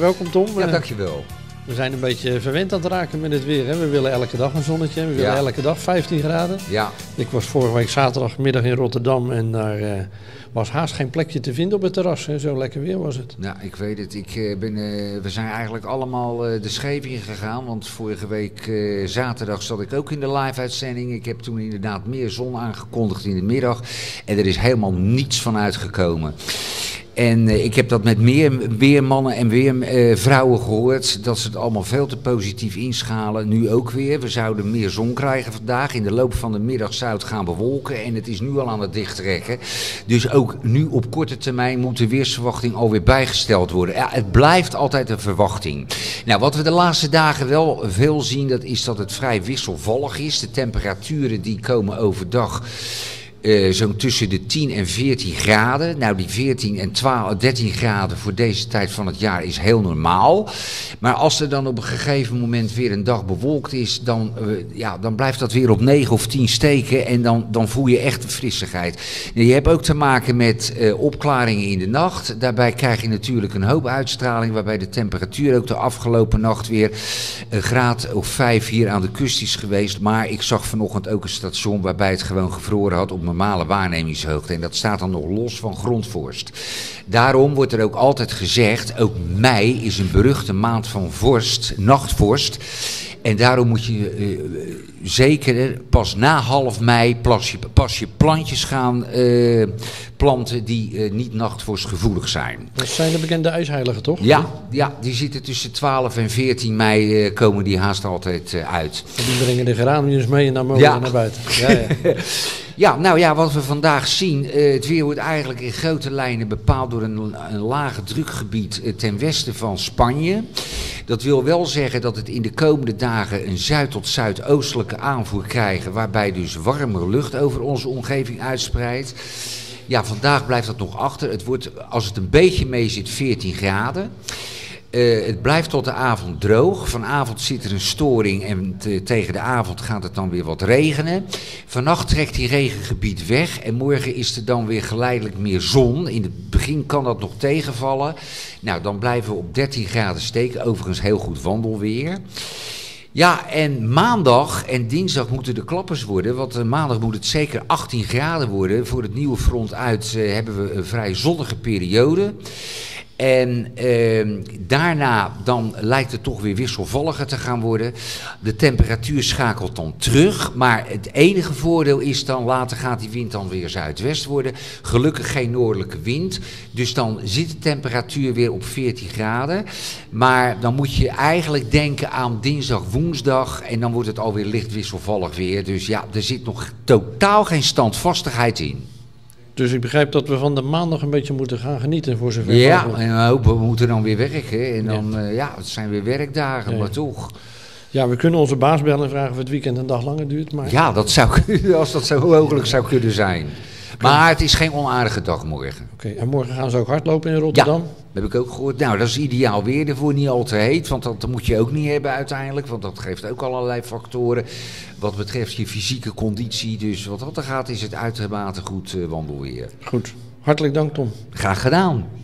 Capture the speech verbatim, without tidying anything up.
welkom Tom. Ja, dankjewel. We zijn een beetje verwend aan het raken met het weer. Hè? We willen elke dag een zonnetje. We willen ja. elke dag vijftien graden. Ja. Ik was vorige week zaterdagmiddag in Rotterdam en daar uh, was haast geen plekje te vinden op het terras. Hè? Zo lekker weer was het. Ja, ik weet het. Ik, uh, ben, uh, we zijn eigenlijk allemaal uh, de scheef in gegaan. Want vorige week uh, zaterdag zat ik ook in de live-uitzending. Ik heb toen inderdaad meer zon aangekondigd in de middag. En er is helemaal niets van uitgekomen. En uh, ik heb dat met meer weermannen en weervrouwen uh, gehoord, dat ze het allemaal veel te positief inschalen. Nu ook weer. We zouden meer zon krijgen vandaag. In de loop van de middag zou het gaan bewolken en het is nu al aan het dichttrekken. Dus ook nu op korte termijn moet de weersverwachting alweer bijgesteld worden. Ja, het blijft altijd een verwachting. Nou, wat we de laatste dagen wel veel zien, dat is dat het vrij wisselvallig is. De temperaturen die komen overdag Uh, zo'n tussen de tien en veertien graden. Nou, die veertien en twaalf, dertien graden voor deze tijd van het jaar is heel normaal. Maar als er dan op een gegeven moment weer een dag bewolkt is, dan, uh, ja, dan blijft dat weer op negen of tien steken en dan, dan voel je echt een frissigheid. Nou, je hebt ook te maken met uh, opklaringen in de nacht. Daarbij krijg je natuurlijk een hoop uitstraling, waarbij de temperatuur ook de afgelopen nacht weer een graad of vijf hier aan de kust is geweest. Maar ik zag vanochtend ook een station waarbij het gewoon gevroren had op normale waarnemingshoogte. En dat staat dan nog los van grondvorst. Daarom wordt er ook altijd gezegd, ook mei is een beruchte maand van vorst, nachtvorst. En daarom moet je uh, zeker pas na half mei pas je, pas je plantjes gaan uh, planten die uh, niet nachtvorstgevoelig zijn. Dat zijn de bekende ijsheiligen, toch? Ja, ja, die zitten tussen twaalf en veertien mei uh, komen die haast altijd uh, uit. En die brengen de geraniums mee en dan mogen ja. we naar buiten. Ja, ja. Ja, nou ja, wat we vandaag zien, uh, het weer wordt eigenlijk in grote lijnen bepaald door een, een lage drukgebied uh, ten westen van Spanje. Dat wil wel zeggen dat het in de komende dagen een zuid- tot zuidoostelijke aanvoer krijgen, waarbij dus warmere lucht over onze omgeving uitspreidt. Ja, vandaag blijft dat nog achter. Het wordt, als het een beetje mee zit, veertien graden. Uh, het blijft tot de avond droog. Vanavond zit er een storing en te, tegen de avond gaat het dan weer wat regenen. Vannacht trekt die regengebied weg en morgen is er dan weer geleidelijk meer zon. In het begin kan dat nog tegenvallen. Nou, dan blijven we op dertien graden steken. Overigens heel goed wandelweer. Ja, en maandag en dinsdag moeten de klappers worden, want uh, maandag moet het zeker achttien graden worden. Voor het nieuwe front uit uh, hebben we een vrij zonnige periode. En uh, daarna dan lijkt het toch weer wisselvalliger te gaan worden. De temperatuur schakelt dan terug. Maar het enige voordeel is dan, later gaat die wind dan weer zuidwest worden. Gelukkig geen noordelijke wind. Dus dan zit de temperatuur weer op veertien graden. Maar dan moet je eigenlijk denken aan dinsdag, woensdag. En dan wordt het alweer licht wisselvallig weer. Dus ja, er zit nog totaal geen standvastigheid in. Dus ik begrijp dat we van de maandag een beetje moeten gaan genieten voor zover ja, mogelijk. En we hopen, we moeten dan weer werken. En dan, ja, uh, ja het zijn weer werkdagen, ja, maar toch. Ja, we kunnen onze baas bellen en vragen of het weekend een dag langer duurt. Maar ja, dat zou kunnen, als dat zo mogelijk zou kunnen zijn. Maar het is geen onaardige dag morgen. Oké, okay, en morgen gaan ze ook hardlopen in Rotterdam? Ja, dat heb ik ook gehoord. Nou, dat is ideaal weer ervoor, niet al te heet. Want dat moet je ook niet hebben uiteindelijk. Want dat geeft ook allerlei factoren. Wat betreft je fysieke conditie. Dus wat dat er gaat, is het uitermate goed uh, wandelweer. Goed. Hartelijk dank, Tom. Graag gedaan.